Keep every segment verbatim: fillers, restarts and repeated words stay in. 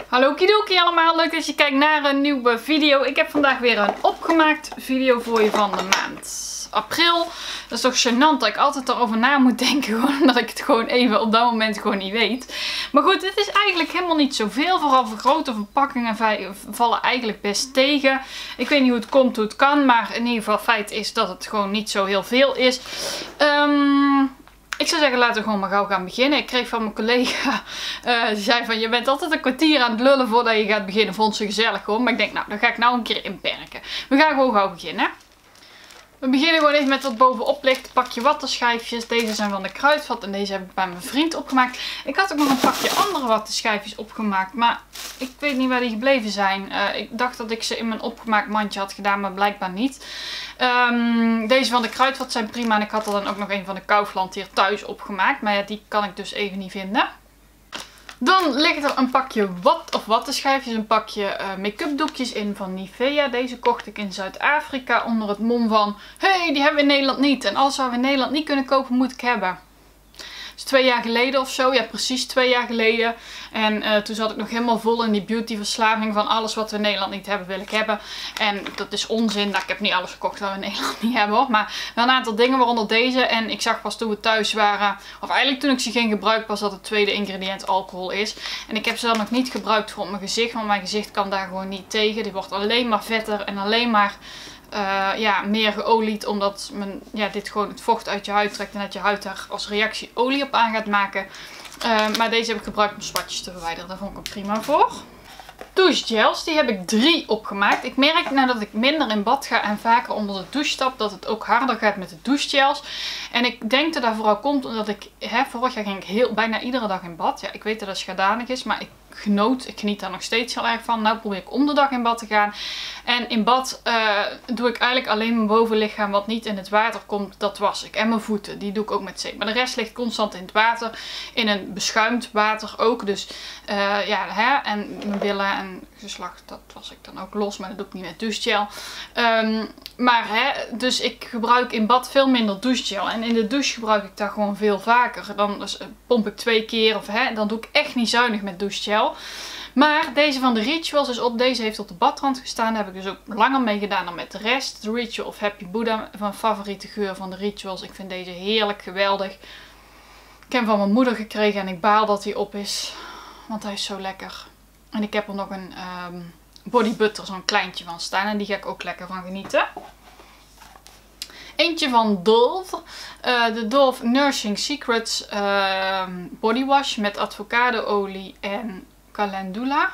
Hallo kidoki allemaal, leuk dat je kijkt naar een nieuwe video. Ik heb vandaag weer een opgemaakt video voor je van de maand april. Dat is toch gênant dat ik altijd erover na moet denken, gewoon omdat ik het gewoon even op dat moment gewoon niet weet. Maar goed, dit is eigenlijk helemaal niet zoveel. Vooral voor grote verpakkingen vallen eigenlijk best tegen. Ik weet niet hoe het komt, hoe het kan, maar in ieder geval feit is dat het gewoon niet zo heel veel is. Um... Ik zou zeggen, laten we gewoon maar gauw gaan beginnen. Ik kreeg van mijn collega, uh, die zei van, je bent altijd een kwartier aan het lullen voordat je gaat beginnen. Vond ze gezellig hoor. Maar ik denk, nou, dan ga ik nou een keer inperken. We gaan gewoon gauw beginnen. We beginnen gewoon even met wat bovenop ligt. Pakje wattenschijfjes. Deze zijn van de Kruidvat en deze heb ik bij mijn vriend opgemaakt. Ik had ook nog een pakje andere wattenschijfjes opgemaakt, maar ik weet niet waar die gebleven zijn. Uh, ik dacht dat ik ze in mijn opgemaakt mandje had gedaan, maar blijkbaar niet. Um, deze van de Kruidvat zijn prima en ik had er dan ook nog een van de Kaufland hier thuis opgemaakt. Maar ja, die kan ik dus even niet vinden. Dan ligt er een pakje wat of wattenschijfjes, een pakje uh, make-up doekjes in van Nivea. Deze kocht ik in Zuid-Afrika onder het mom van, hey, die hebben we in Nederland niet. En alles wat we in Nederland niet kunnen kopen, moet ik hebben. Dat is twee jaar geleden of zo. Ja, precies twee jaar geleden. En uh, toen zat ik nog helemaal vol in die beautyverslaving van alles wat we in Nederland niet hebben, wil ik hebben. En dat is onzin. Nou, ik heb niet alles gekocht wat we in Nederland niet hebben hoor. Maar wel een aantal dingen, waaronder deze. En ik zag pas toen we thuis waren, of eigenlijk toen ik ze ging gebruiken, pas dat het tweede ingrediënt alcohol is. En ik heb ze dan nog niet gebruikt voor op mijn gezicht, want mijn gezicht kan daar gewoon niet tegen. Die wordt alleen maar vetter en alleen maar... Uh, ja, meer geolied, omdat men, ja, dit gewoon het vocht uit je huid trekt en dat je huid daar als reactie olie op aan gaat maken. Uh, maar deze heb ik gebruikt om spatjes te verwijderen. Daar vond ik hem prima voor. Douchegels, die heb ik drie opgemaakt. Ik merk nadat ik minder in bad ga en vaker onder de douche stap, dat het ook harder gaat met de douchegels. En ik denk dat dat vooral komt omdat ik, hè, vorig jaar ging ik heel, bijna iedere dag in bad. Ja, ik weet dat dat schadanig is, maar ik genoot, ik geniet daar nog steeds heel erg van. Nou probeer ik om de dag in bad te gaan. En in bad uh, doe ik eigenlijk alleen mijn bovenlichaam wat niet in het water komt, dat was ik. En mijn voeten, die doe ik ook met zeep. Maar de rest ligt constant in het water. In een beschuimd water ook. Dus uh, ja, hè, en mijn billen en geslacht, dat was ik dan ook los. Maar dat doe ik niet met douchegel. Um, maar hè, dus ik gebruik in bad veel minder douchegel. En in de douche gebruik ik dat gewoon veel vaker. Dan dus, uh, pomp ik twee keer of hè, dan doe ik echt niet zuinig met douchegel. Maar deze van de Rituals is op. Deze heeft op de badrand gestaan. Daar heb ik dus ook langer mee gedaan dan met de rest. De Ritual of Happy Buddha. Van favoriete geur van de Rituals. Ik vind deze heerlijk, geweldig. Ik heb hem van mijn moeder gekregen en ik baal dat hij op is. Want hij is zo lekker. En ik heb er nog een um, body butter, zo'n kleintje van staan. En die ga ik ook lekker van genieten. Eentje van Dove. Uh, de Dove Nourishing Secrets uh, Body Wash met avocadoolie en calendula.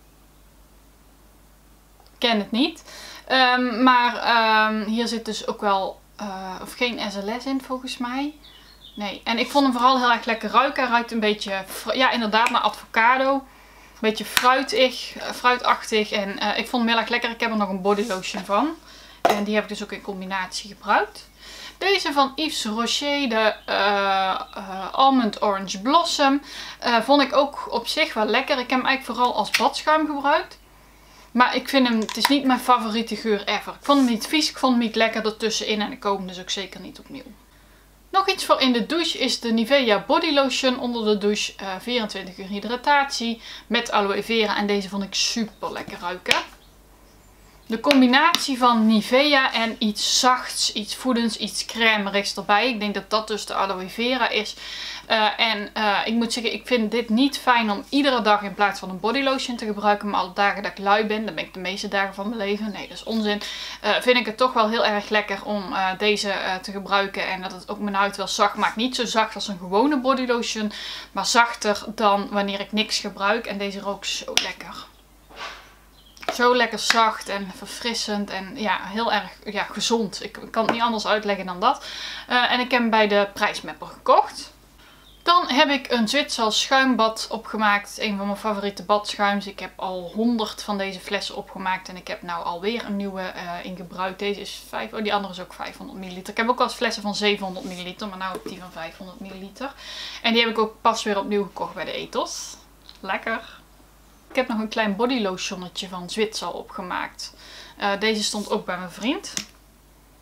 Ik ken het niet. Um, maar um, hier zit dus ook wel, uh, of geen S L S in volgens mij. Nee, en ik vond hem vooral heel erg lekker ruiken. Hij ruikt een beetje, ja inderdaad, naar avocado. Een beetje fruitig, uh, fruitachtig. En uh, ik vond hem heel erg lekker. Ik heb er nog een body lotion van. En die heb ik dus ook in combinatie gebruikt. Deze van Yves Rocher, de uh, uh, Almond Orange Blossom, uh, vond ik ook op zich wel lekker. Ik heb hem eigenlijk vooral als badschuim gebruikt. Maar ik vind hem, het is niet mijn favoriete geur ever. Ik vond hem niet vies, ik vond hem niet lekker ertussenin en ik koop hem dus ook zeker niet opnieuw. Nog iets voor in de douche is de Nivea Body Lotion onder de douche. Uh, vierentwintig uur hydratatie met aloe vera en deze vond ik super lekker ruiken. De combinatie van Nivea en iets zachts, iets voedends, iets crèmerigs erbij. Ik denk dat dat dus de aloe vera is. Uh, en uh, ik moet zeggen, ik vind dit niet fijn om iedere dag in plaats van een body lotion te gebruiken. Maar alle dagen dat ik lui ben, dan ben ik de meeste dagen van mijn leven. Nee, dat is onzin. Uh, vind ik het toch wel heel erg lekker om uh, deze uh, te gebruiken. En dat het ook mijn huid wel zacht maakt. Niet zo zacht als een gewone body lotion, maar zachter dan wanneer ik niks gebruik. En deze rookt zo lekker. Zo lekker zacht en verfrissend en ja, heel erg ja, gezond. Ik kan het niet anders uitleggen dan dat. Uh, en ik heb hem bij de Prijsmapper gekocht. Dan heb ik een Zwitsers schuimbad opgemaakt. Een van mijn favoriete badschuims. Ik heb al honderd van deze flessen opgemaakt. En ik heb nou alweer een nieuwe uh, ingebruikt. Deze is vijf. Oh, die andere is ook vijfhonderd milliliter. Ik heb ook wel eens flessen van zevenhonderd milliliter. Maar nou heb ik die van vijfhonderd milliliter. En die heb ik ook pas weer opnieuw gekocht bij de Ethos. Lekker. Ik heb nog een klein body lotionnetje van Zwitser opgemaakt. Uh, deze stond ook bij mijn vriend.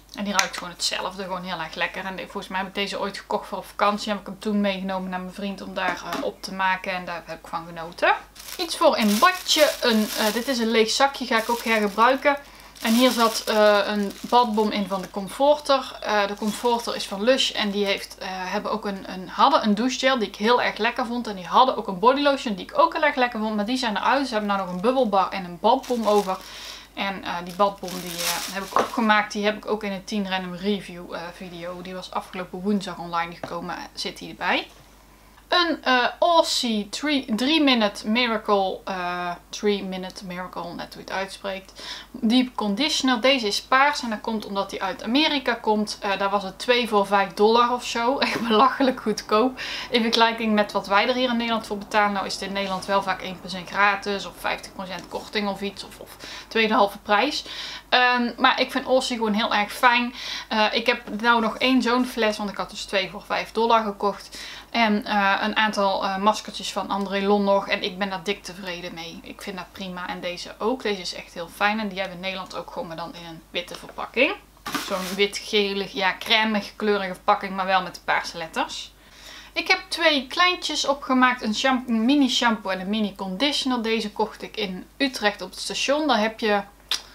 En die ruikt gewoon hetzelfde, gewoon heel erg lekker. En volgens mij heb ik deze ooit gekocht voor op vakantie. Heb ik hem toen meegenomen naar mijn vriend om daar uh, op te maken. En daar heb ik van genoten. Iets voor in badje. Een, uh, dit is een leeg zakje, ga ik ook hergebruiken. En hier zat uh, een badbom in van de Comforter. Uh, de Comforter is van Lush en die heeft, uh, hebben ook een, een, hadden een douchegel die ik heel erg lekker vond. En die hadden ook een bodylotion die ik ook heel erg lekker vond. Maar die zijn eruit. Ze hebben nou nog een bubbelbar en een badbom over. En uh, die badbom die uh, heb ik opgemaakt. Die heb ik ook in een tien random review uh, video. Die was afgelopen woensdag online gekomen. Zit die erbij. Een uh, Aussie three minute Miracle, uh, three minute Miracle, net hoe je het uitspreekt, Deep Conditioner. Deze is paars en dat komt omdat die uit Amerika komt. Uh, daar was het twee voor vijf dollar of zo. Echt belachelijk goedkoop. In vergelijking met wat wij er hier in Nederland voor betalen. Nou is het in Nederland wel vaak één procent gratis of vijftig procent korting of iets. Of, of tweedehalve prijs. Um, maar ik vind Aussie gewoon heel erg fijn. Uh, ik heb nou nog één zo'n fles, want ik had dus twee voor vijf dollar gekocht. En uh, een aantal uh, maskertjes van André Lon nog. En ik ben daar dik tevreden mee. Ik vind dat prima. En deze ook. Deze is echt heel fijn. En die hebben we in Nederland ook gewoon, maar dan in een witte verpakking. Zo'n wit-gelig, ja, crèmig kleurige verpakking, maar wel met de paarse letters. Ik heb twee kleintjes opgemaakt. Een, shampoo, een mini shampoo en een mini conditioner. Deze kocht ik in Utrecht op het station. Daar heb je...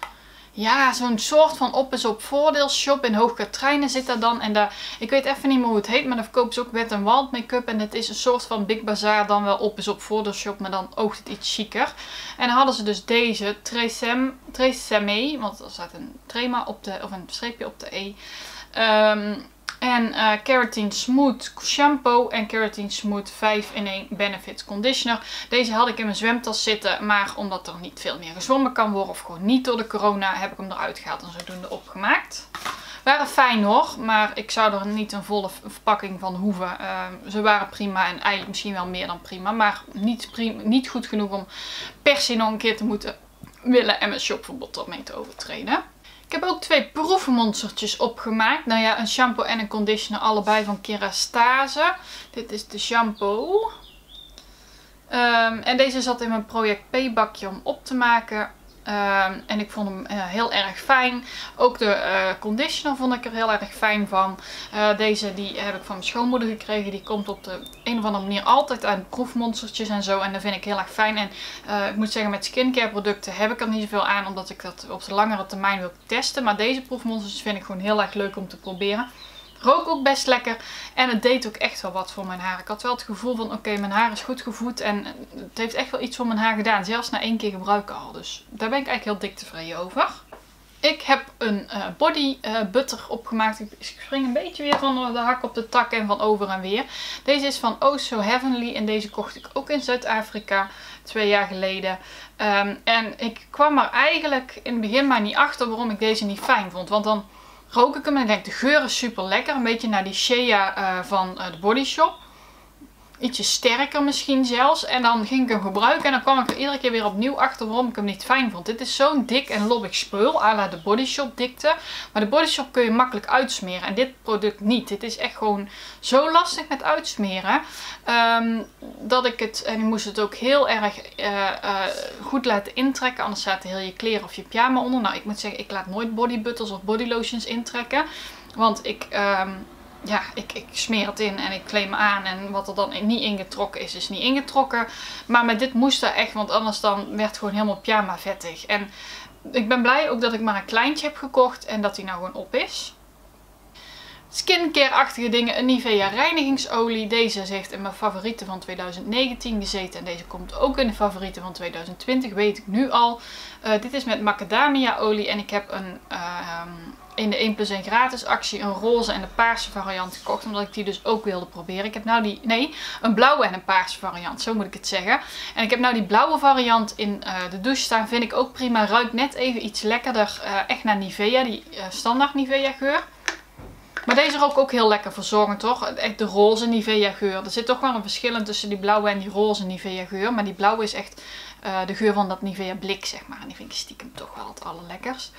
Ja, zo'n soort van op is op voordeelshop. In Hoogkaterijnen zit dat dan. En daar, ik weet even niet meer hoe het heet. Maar daar verkopen ze ook Wet n Wild make-up. En het is een soort van Big Bazaar. Dan wel op is op voordeelshop. Maar dan oogt het iets chiquer. En dan hadden ze dus deze. Tresemme. Tresemme. Want er staat een trema op de... Of een streepje op de E. Um, En uh, Keratin Smooth shampoo en Keratin Smooth vijf in één Benefit conditioner. Deze had ik in mijn zwemtas zitten, maar omdat er niet veel meer gezwommen kan worden of gewoon niet door de corona, heb ik hem eruit gehaald en zodoende opgemaakt. Waren fijn hoor, maar ik zou er niet een volle verpakking van hoeven. Uh, ze waren prima en eigenlijk misschien wel meer dan prima, maar niet, prima, niet goed genoeg om per se nog een keer te moeten willen en mijn shopverbod ermee te overtreden. Ik heb ook twee proefmonstertjes opgemaakt. Nou ja, een shampoo en een conditioner. Allebei van Kerastase. Dit is de shampoo. Um, en deze zat in mijn Project P bakje om op te maken. Um, en ik vond hem uh, heel erg fijn. Ook de uh, conditioner vond ik er heel erg fijn van. Uh, deze die heb ik van mijn schoonmoeder gekregen. Die komt op de een of andere manier altijd aan proefmonstertjes en zo. En dat vind ik heel erg fijn. En uh, ik moet zeggen, met skincare producten heb ik er niet zoveel aan. Omdat ik dat op de langere termijn wil testen. Maar deze proefmonstertjes vind ik gewoon heel erg leuk om te proberen. Rook ook best lekker en het deed ook echt wel wat voor mijn haar. Ik had wel het gevoel van oké, okay, mijn haar is goed gevoed en het heeft echt wel iets voor mijn haar gedaan. Zelfs na één keer gebruiken al. Dus daar ben ik eigenlijk heel dik tevreden over. Ik heb een uh, body uh, butter opgemaakt. Ik spring een beetje weer van de hak op de tak en van over en weer. Deze is van Oh So Heavenly en deze kocht ik ook in Zuid-Afrika twee jaar geleden. Um, en ik kwam er eigenlijk in het begin maar niet achter waarom ik deze niet fijn vond. Want dan rook ik hem en ik denk de geur is super lekker. Een beetje naar die Shea uh, van uh, de Body Shop. Ietsje sterker misschien zelfs. En dan ging ik hem gebruiken en dan kwam ik er iedere keer weer opnieuw achter waarom ik hem niet fijn vond. Dit is zo'n dik en lobbig spul, à la de Body Shop dikte. Maar de Body Shop kun je makkelijk uitsmeren en dit product niet. Dit is echt gewoon zo lastig met uitsmeren. Um, dat ik het, en ik moest het ook heel erg uh, uh, goed laten intrekken. Anders zaten heel je kleren of je pyjama onder. Nou, ik moet zeggen, ik laat nooit body butters of body lotions intrekken. Want ik... Um, Ja, ik, ik smeer het in en ik kleed me aan en wat er dan niet ingetrokken is, is niet ingetrokken. Maar met dit moest dat echt, want anders dan werd het gewoon helemaal pyjama vettig. En ik ben blij ook dat ik maar een kleintje heb gekocht en dat die nou gewoon op is. Skincare-achtige dingen, een Nivea reinigingsolie. Deze heeft in mijn favorieten van twintig negentien gezeten en deze komt ook in de favorieten van twintig twintig, weet ik nu al. Uh, dit is met macadamia olie en ik heb een... Uh, um, in de één plus één gratis actie een roze en een paarse variant gekocht. Omdat ik die dus ook wilde proberen. Ik heb nou die, nee, een blauwe en een paarse variant. Zo moet ik het zeggen. En ik heb nou die blauwe variant in uh, de douche staan. Vind ik ook prima. Ruikt net even iets lekkerder. Uh, echt naar Nivea. Die uh, standaard Nivea geur. Maar deze rook ook heel lekker verzorgend toch. Echt de roze Nivea geur. Er zit toch wel een verschil tussen die blauwe en die roze Nivea geur. Maar die blauwe is echt uh, de geur van dat Nivea blik zeg maar. En die vind ik stiekem toch wel het allerlekkers.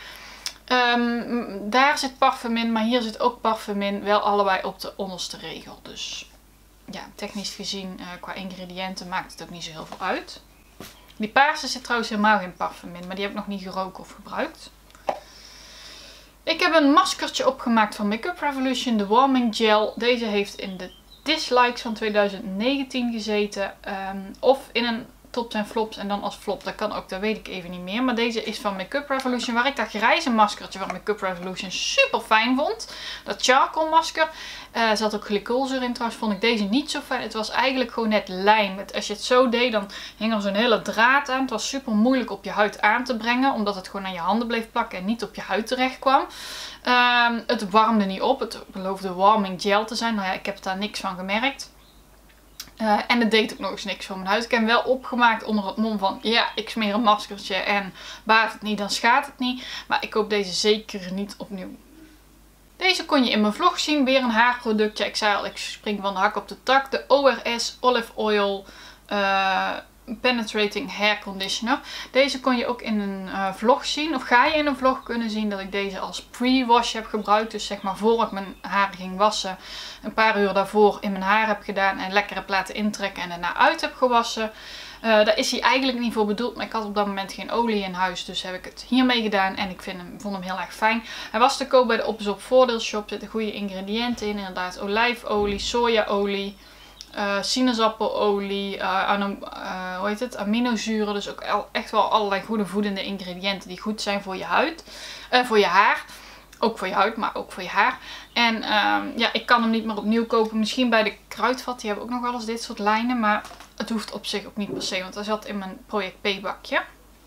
Um, daar zit parfum in, maar hier zit ook parfum in. Wel allebei op de onderste regel. Dus ja, technisch gezien uh, qua ingrediënten maakt het ook niet zo heel veel uit. Die paarse zit trouwens helemaal geen parfum in, maar die heb ik nog niet geroken of gebruikt. Ik heb een maskertje opgemaakt van Make Up Revolution, de Warming Gel. Deze heeft in de dislikes van twintig negentien gezeten. Um, of in een tops en flops en dan als flop. Dat kan ook, dat weet ik even niet meer. Maar deze is van Make Up Revolution. Waar ik dat grijze maskertje van Make Up Revolution super fijn vond. Dat charcoal masker. Er uh, zat ook glycolzuur in trouwens. Vond ik deze niet zo fijn. Het was eigenlijk gewoon net lijm. Het, als je het zo deed dan hing er zo'n hele draad aan. Het was super moeilijk op je huid aan te brengen. Omdat het gewoon aan je handen bleef plakken en niet op je huid terecht kwam. Um, het warmde niet op. Het beloofde warming gel te zijn. Nou ja, ik heb daar niks van gemerkt. Uh, en het deed ook nog eens niks voor mijn huid. Ik heb hem wel opgemaakt onder het mom van ja, ik smeer een maskertje en baat het niet, dan schaadt het niet. Maar ik koop deze zeker niet opnieuw. Deze kon je in mijn vlog zien. Weer een haarproductje. Ik zei al, ik spring van de hak op de tak. De O R S Olive Oil uh, Penetrating Hair Conditioner. Deze kon je ook in een uh, vlog zien. Of ga je in een vlog kunnen zien dat ik deze als pre-wash heb gebruikt. Dus zeg maar voor ik mijn haar ging wassen. Een paar uur daarvoor in mijn haar heb gedaan. En lekker heb laten intrekken en daarna uit heb gewassen. Uh, daar is hij eigenlijk niet voor bedoeld. Maar ik had op dat moment geen olie in huis. Dus heb ik het hiermee gedaan. En ik vind hem, vond hem heel erg fijn. Hij was te koop bij de Opzop voordeelshop. Er zitten goede ingrediënten in. Inderdaad olijfolie, sojaolie. Uh, sinaasappelelie, uh, uh, hoe heet het? Aminozuren, dus ook echt wel allerlei goede voedende ingrediënten die goed zijn voor je huid, uh, voor je haar. Ook voor je huid, maar ook voor je haar. En uh, ja, ik kan hem niet meer opnieuw kopen. Misschien bij de Kruidvat, die hebben ook nog wel eens dit soort lijnen, maar het hoeft op zich ook niet per se, want hij zat in mijn Project P bakje.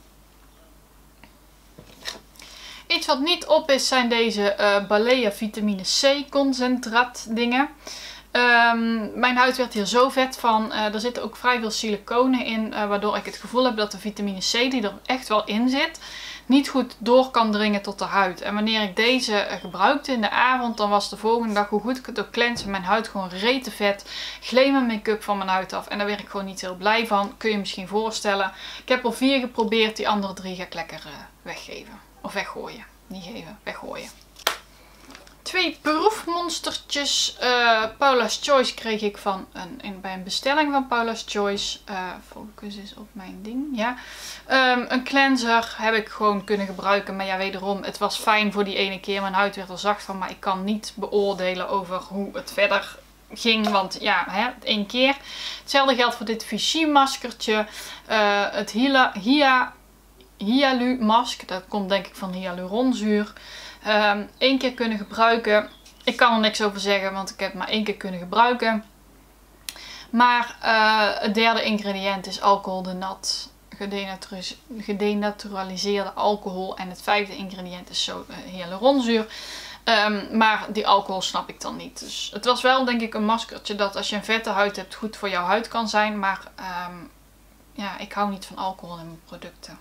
Iets wat niet op is, zijn deze uh, Balea vitamine C concentraat dingen. Um, mijn huid werd hier zo vet van. Uh, er zitten ook vrij veel siliconen in. Uh, waardoor ik het gevoel heb dat de vitamine C die er echt wel in zit. Niet goed door kan dringen tot de huid. En wanneer ik deze uh, gebruikte in de avond. Dan was de volgende dag hoe goed ik het ook cleanse. Mijn huid gewoon rete vet. Gleed mijn make-up van mijn huid af. En daar werd ik gewoon niet heel blij van. Kun je je misschien voorstellen. Ik heb er vier geprobeerd. Die andere drie ga ik lekker uh, weggeven. Of weggooien. Niet geven. Weggooien. Twee proefmonstertjes. Uh, Paula's Choice kreeg ik van een, in, bij een bestelling van Paula's Choice. Uh, focus is op mijn ding. Ja. Um, een cleanser heb ik gewoon kunnen gebruiken. Maar ja, wederom, het was fijn voor die ene keer. Mijn huid werd er zacht van. Maar ik kan niet beoordelen over hoe het verder ging. Want ja, hè, één keer. Hetzelfde geldt voor dit Vichy maskertje. Uh, het Hila, Hia, Hyalu mask. Dat komt denk ik van hyaluronzuur. Um, één keer kunnen gebruiken. Ik kan er niks over zeggen, want ik heb het maar één keer kunnen gebruiken. Maar uh, het derde ingrediënt is alcohol de nat. Gedenaturaliseerde alcohol. En het vijfde ingrediënt is zo, uh, hyaluronzuur. Um, maar die alcohol snap ik dan niet. Dus het was wel denk ik een maskertje dat als je een vette huid hebt goed voor jouw huid kan zijn. Maar um, ja, ik hou niet van alcohol in mijn producten.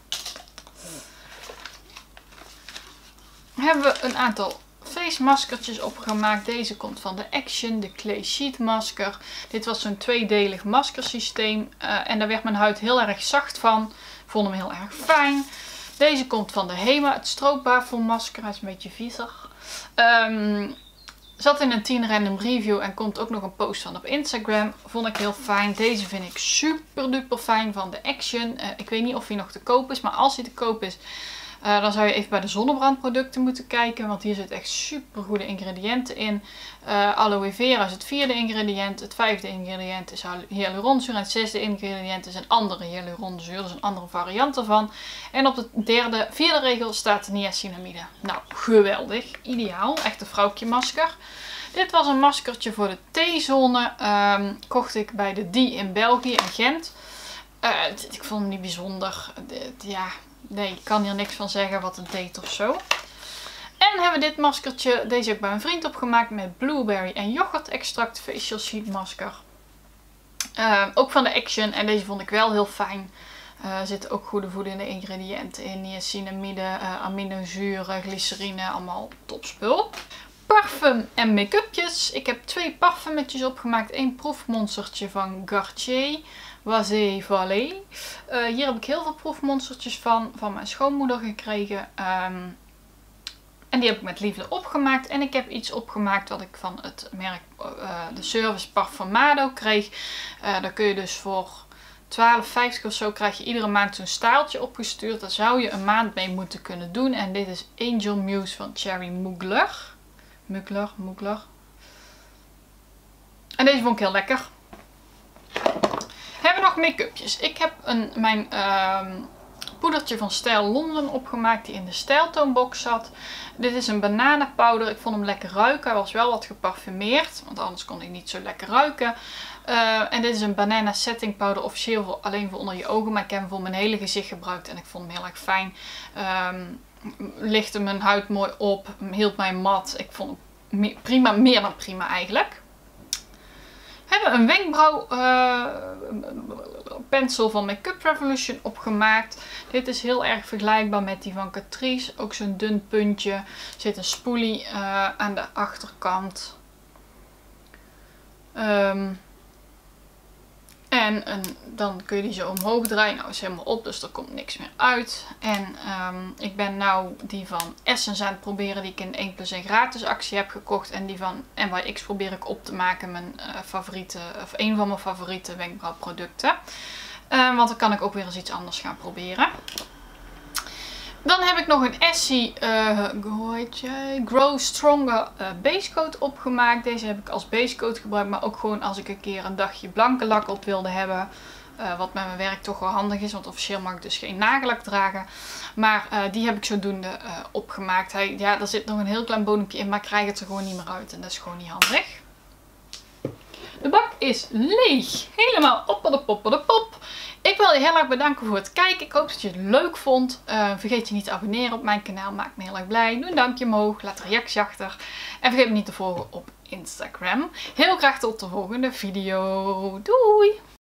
Hebben we een aantal face maskertjes opgemaakt. Deze komt van de Action, de Clay Sheet masker. Dit was zo'n tweedelig maskersysteem. Uh, en daar werd mijn huid heel erg zacht van. Ik vond hem heel erg fijn. Deze komt van de Hema, het stroopwafelmasker. Hij is een beetje viezig. Um, zat in een tien random review en komt ook nog een post van op Instagram. Vond ik heel fijn. Deze vind ik super duper fijn van de Action. Uh, ik weet niet of hij nog te koop is, maar als hij te koop is... Uh, dan zou je even bij de zonnebrandproducten moeten kijken. Want hier zitten echt super goede ingrediënten in. Uh, aloe vera is het vierde ingrediënt. Het vijfde ingrediënt is hyaluronzuur. En het zesde ingrediënt is een andere hyaluronzuur. Dus een andere variant ervan. En op de derde, vierde regel staat niacinamide. Nou, geweldig. Ideaal. Echt een vrouwtje masker. Dit was een maskertje voor de T-zone. Um, kocht ik bij de Die in België in Gent. Uh, ik vond hem niet bijzonder. Ja... Nee, ik kan hier niks van zeggen wat het deed of zo. En hebben we dit maskertje. Deze heb ik bij een vriend opgemaakt met blueberry en yoghurt extract facial sheet masker. Uh, ook van de Action. En deze vond ik wel heel fijn. Uh, er zitten ook goede voedende ingrediënten in. Niacinamide, uh, aminozuren, glycerine. Allemaal topspul. Parfum en make-upjes. Ik heb twee parfumetjes opgemaakt. Eén proefmonstertje van Gartier. Oise Vallée. Uh, hier heb ik heel veel proefmonstertjes van. Van mijn schoonmoeder gekregen. Um, en die heb ik met liefde opgemaakt. En ik heb iets opgemaakt wat ik van het merk uh, de Service Parfumado kreeg. Uh, daar kun je dus voor twaalf vijftig of zo krijg je iedere maand zo'n staaltje opgestuurd. Daar zou je een maand mee moeten kunnen doen. En dit is Angel Muse van Thierry Mugler. Mugler, Mugler. En deze vond ik heel lekker. Hebben we nog make-upjes. Ik heb een, mijn uh, poedertje van Style London opgemaakt die in de stijltoonbox zat. Dit is een bananenpowder. Ik vond hem lekker ruiken. Hij was wel wat geparfumeerd, want anders kon hij niet zo lekker ruiken. Uh, en dit is een banana setting powder, officieel voor, alleen voor onder je ogen. Maar ik heb hem voor mijn hele gezicht gebruikt en ik vond hem heel erg fijn. Um, lichtte mijn huid mooi op, hield mij mat. Ik vond hem prima, meer dan prima eigenlijk. We hebben een wenkbrauw uh, pencil van Make-up Revolution opgemaakt. Dit is heel erg vergelijkbaar met die van Catrice. Ook zo'n dun puntje. Er zit een spoelie uh, aan de achterkant. Um, en een, dan kun je die zo omhoog draaien. Nou is helemaal op, dus er komt niks meer uit. En um, ik ben nou die van Essence aan het proberen, die ik in één plus één gratis actie heb gekocht. En die van N Y X probeer ik op te maken, mijn uh, favoriete, of een van mijn favoriete wenkbrauwproducten. Uh, want dan kan ik ook weer eens iets anders gaan proberen. Dan heb ik nog een Essie uh, Grow Stronger uh, base coat opgemaakt. Deze heb ik als base coat gebruikt, maar ook gewoon als ik een keer een dagje blanke lak op wilde hebben. Uh, wat met mijn werk toch wel handig is, want officieel mag ik dus geen nagellak dragen. Maar uh, die heb ik zodoende uh, opgemaakt. Hij, ja, er zit nog een heel klein bodempje in, maar ik krijg het er gewoon niet meer uit. En dat is gewoon niet handig. De bak is leeg. Helemaal op de pop de pop. Ik wil je heel erg bedanken voor het kijken. Ik hoop dat je het leuk vond. Uh, vergeet je niet te abonneren op mijn kanaal. Maakt me heel erg blij. Doe een duimpje omhoog. Laat een reactie achter. En vergeet me niet te volgen op Instagram. Heel graag tot de volgende video. Doei!